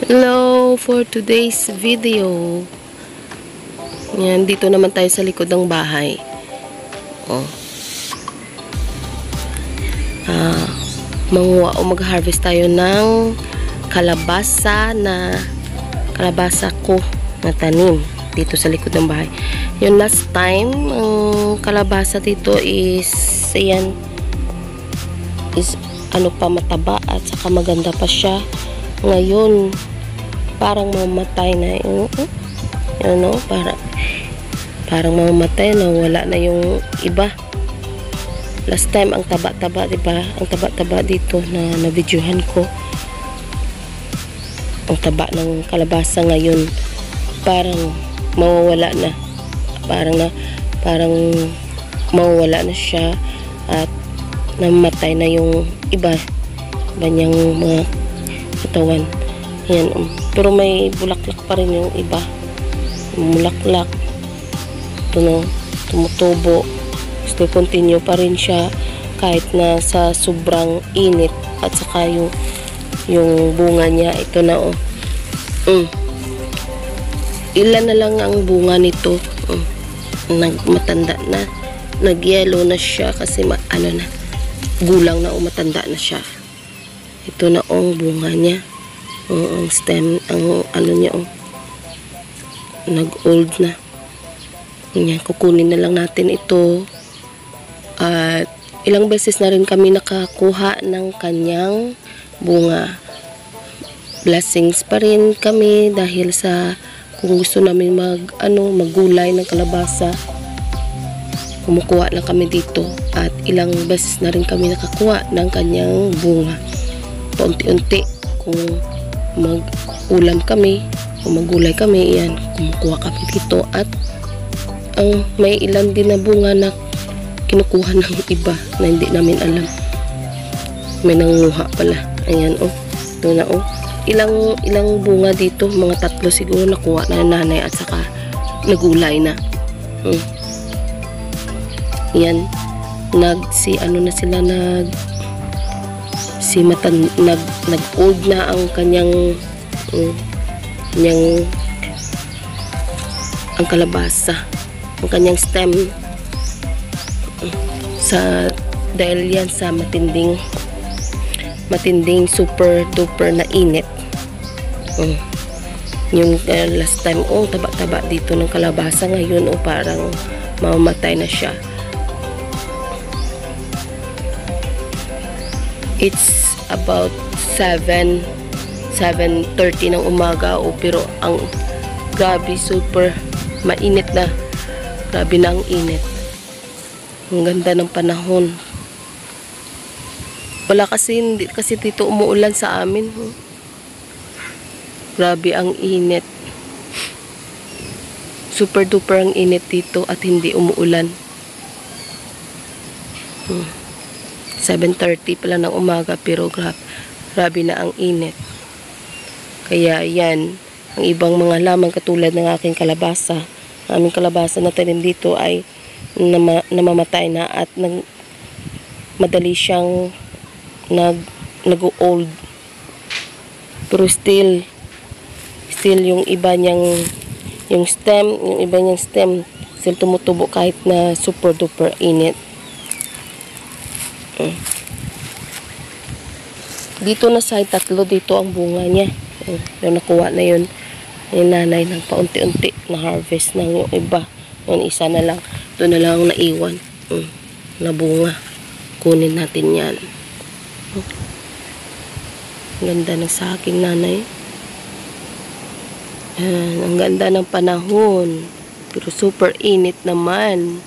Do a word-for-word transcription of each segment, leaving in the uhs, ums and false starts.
Hello for today's video. Yan, dito naman tayo sa likod ng bahay. Oh. Ah, manguha o mag-harvest tayo ng kalabasa na kalabasa ko na tanim dito sa likod ng bahay. Yung last time, ang kalabasa dito is ayan, is ano pa, mataba at saka maganda pa siya. Ngayon parang mamamatay na yung you know, para, parang mamamatay na, wala na yung iba. Last time ang taba-taba, diba? Ang taba-taba dito na na-videohan ko. Ang taba ng kalabasa ngayon parang mawawala na. Parang na parang mawawala na siya at namatay na yung iba. Iba niyang mga katawan. Yan. Um, pero may bulaklak pa rin yung iba. Bulaklak. Ito no, tumutubo. Still continue pa rin siya kahit na sa sobrang init at saka yung yung bunga niya. Ito na oh. Mm. Ilan na lang ang bunga nito. Mm. Nagmatanda na. Nag-yellow na siya kasi ma ano na, gulang na o matanda na siya. Ito na ang bunga niya. Uh, ang stem, ang ano niya oh, nag-old na. Yan, kukunin na lang natin ito. At ilang beses na rin kami nakakuha ng kanyang bunga. Blessings pa rin kami dahil sa kung gusto namin mag ano, maggulay ng kalabasa, kumukuha lang kami dito at ilang beses na rin kami nakakuha ng kanyang bunga. Paunti-unti kung mag-ulam kami o maggulay kami, yan, kumukuha kami dito at ang may ilan din na bunga na kinukuha ng iba na hindi namin alam. May nanguha pala. Ayan oh. Ito na oh. Ilang ilang bunga dito, mga tatlo siguro nakuha na ng nanay at saka nagulay na. Hmm. Yan. Nag si ano na sila nag si matan nag nag-old na ang kanyang um, kanyang ang kalabasa, ang kanyang stem, um, sa dahil yan sa matinding matinding super duper na init. Um, yung uh, last time oh, taba-taba dito ng kalabasa, ngayon oh, parang mamamatay na siya. It's about seven thirty ng umaga o, pero ang grabe, super mainit na. Grabe na ang init. Ang ganda ng panahon. Wala kasi, hindi kasi dito umuulan sa amin. Hmm. Grabe ang init. Super duper ang init dito at hindi umuulan. Hmm. seven thirty pala ng umaga pero grabe, grabe na ang init. Kaya yan, ang ibang mga laman katulad ng aking kalabasa, ang aming kalabasa na tanim dito ay nama, namamatay na at nag, madali siyang nag, nag-old. Pero still, still yung iba niyang, yung stem, yung iba niyang stem, still tumutubo kahit na super duper init. Dito na sa tatlo dito ang bunga niya. Yung nakuha na yun yung nanay ng paunti-unti na harvest ng yung iba. Yung isa na lang, doon na lang naiwan na bunga. Kunin natin yan. Ganda ng saging nanay. Yan, ang ganda ng panahon, pero super init naman.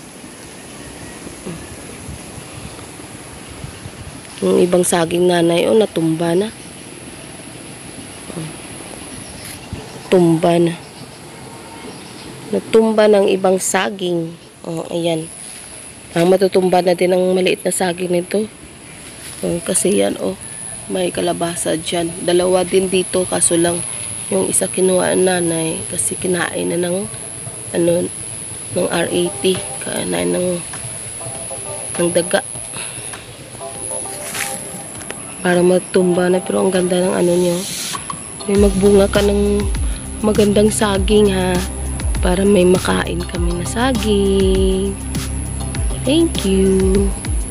Yung ibang saging nanay, oh, natumba na. Oh. Tumba na. Natumba ng ibang saging. Oh, ayan. Ang matutumba na din ang maliit na saging nito. Oh, kasi yan, oh, may kalabasa dyan. Dalawa din dito, kaso lang yung isa kinuha ang nanay kasi kinain na ng ano, ng R eighty. Kanain ng ng daga. Para matumba na, pero ang ganda ng ano niyo. May magbunga ka ng magandang saging ha. Para may makain kami na saging. Thank you.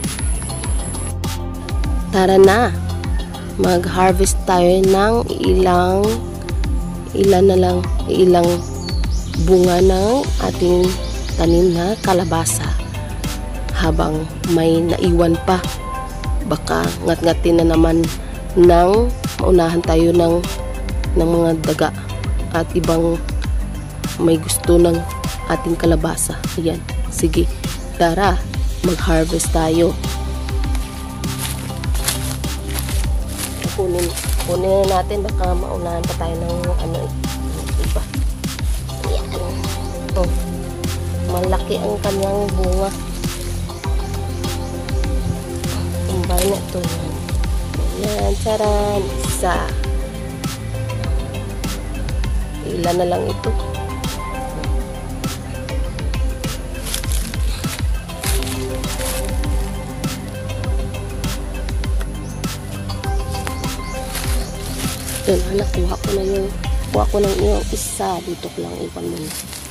Tara na. Mag-harvest tayo ng ilang ilan na lang, ilang bunga ng ating tanim na kalabasa. Habang may naiwan pa, baka ngat-ngatin na naman ng maunahan tayo ng, ng mga daga at ibang may gusto ng ating kalabasa. Ayan. Sige, tara, mag-harvest tayo. Kunin, kunin na natin, baka maunahan pa tayo ng ano, iba. Ayan. Oh, malaki ang kanyang bunga. Tumbay na ito. Ayan, charan. Isa. Ilan na lang ito. Doon, anak, kuha ko na yung kuha ko ng iyong isa. Dito ko lang iwan mo na.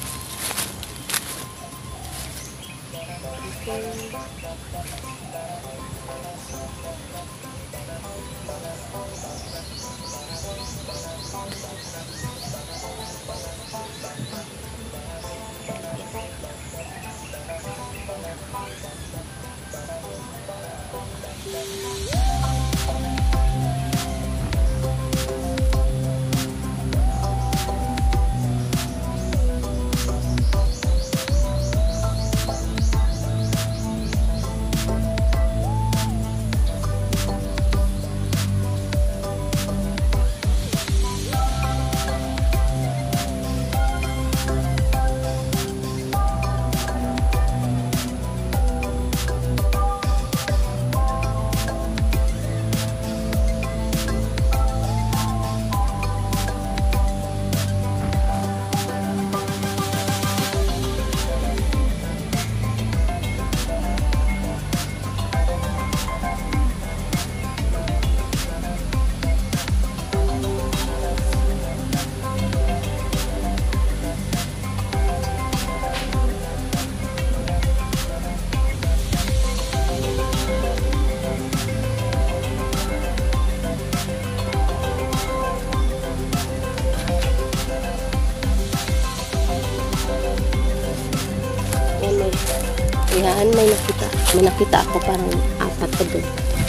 Ayan, may nakita. May nakita ako parang apat pa doon.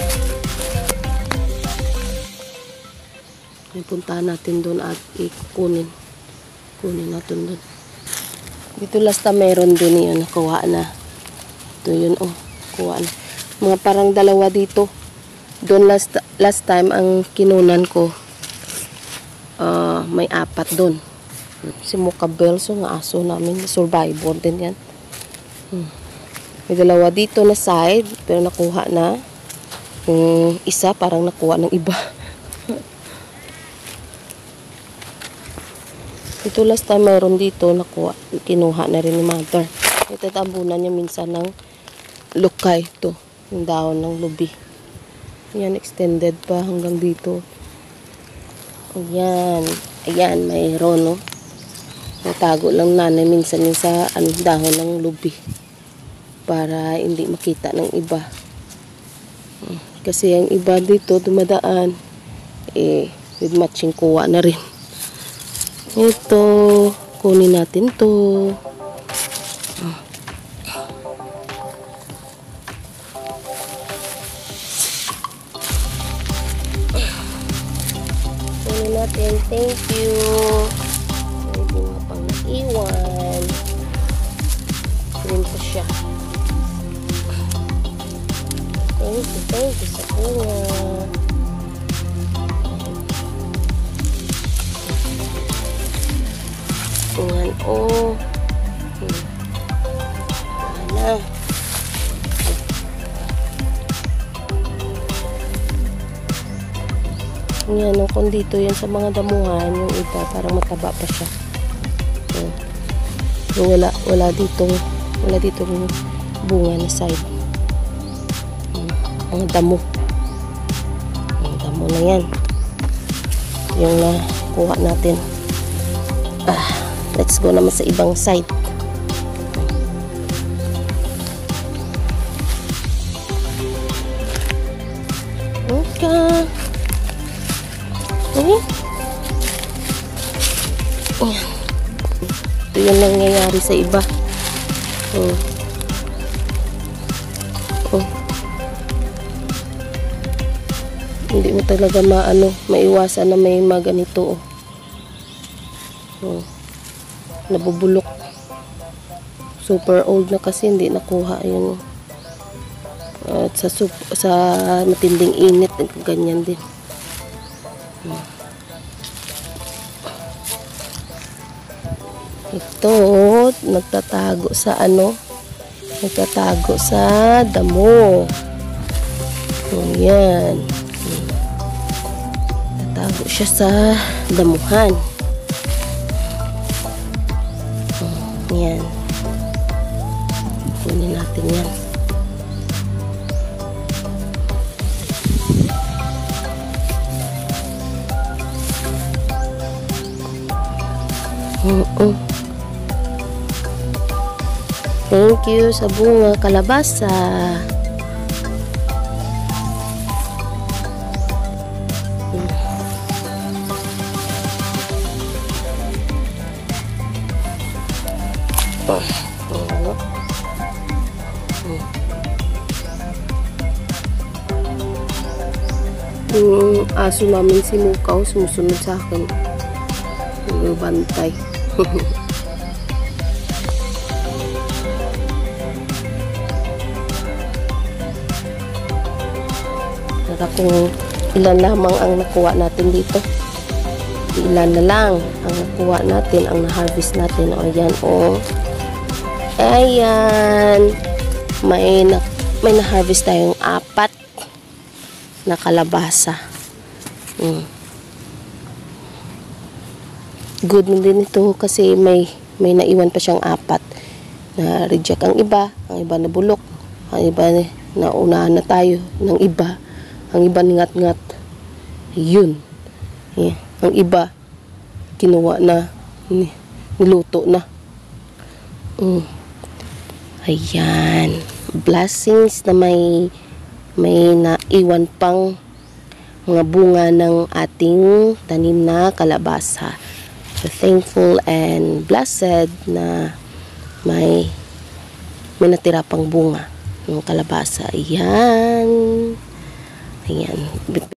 Puntahan natin doon at ikunin. Kunin natin doon. Dito last time meron din yun. Nakuha na. Ito yun, oh. Kuha na. Mga parang dalawa dito. Doon last, last time ang kinunan ko. Uh, may apat doon. Si Mocha Bells, yung aso namin. Survivor din yan. Hmm. May dalawa dito na side, pero nakuha na. Yung isa parang nakuha ng iba. Ito last time meron dito, nakuha, kinuha na rin ni mother. Ito tambunan niya minsan ng lukay to, yung dahon ng lubi. Ayan, extended pa hanggang dito. Ayan, ayan, mayroon, no. Natago lang nanay minsan yung sa ano, dahon ng lubi. Para hindi makita ng iba. Kasi ang iba dito dumadaan eh with matching kuha na rin. Ito, kunin natin to. Kunin natin, thank you. May bunga pang naiwan. Green pa siya. Thank you, thank you sa bunga. Ayan, oh. Hmm. Wala na. Ayan, oh, kung dito yan sa mga damuhan, yung iba, parang mataba pa siya. Hmm. So, wala, wala ditong, wala ditong bunga na side. Ang damo. Ang damo na yan. Yung na nakuha natin. Ah, let's go naman sa ibang side. Okay. Okay. Ayan. Ito yung nangyayari sa iba. Oh. Oh. Hindi mo talaga maano, maiwasan na may mga ganito. Oh. Oh. Nabubulok. Super old na kasi hindi nakuha yun. At sa sup sa matinding init, ganyan din. Hmm. Ito, nagtatago sa ano? Nagtatago sa damo. Ayan. Nagtatago siya sa damuhan. Ayan. Kunin natin yan. Uh-uh. Thank you sa bunga kalabasa. Yung aso namin si Mukaw sumusunod sa akin. Yung bantay. Para kung ilan lamang ang nakuha natin dito. Ilan na lang ang nakuha natin, ang na-harvest natin. O yan, o. Ayan. May na, may na-harvest tayong apat na kalabasa. Hmm. Good din ito kasi may may naiwan pa siyang apat na reject. Ang iba, ang iba na bulok. Ang iba na unahan na tayo ng iba. Ang iba ngat-ngat. Yun. Yeah. Ang iba, kinuha na, niluto na. Mm. Ayan. Blessings na may, may naiwan pang mga bunga ng ating tanim na kalabasa. So, thankful and blessed na may, may natira pang bunga ng kalabasa. Ayan. Ayan.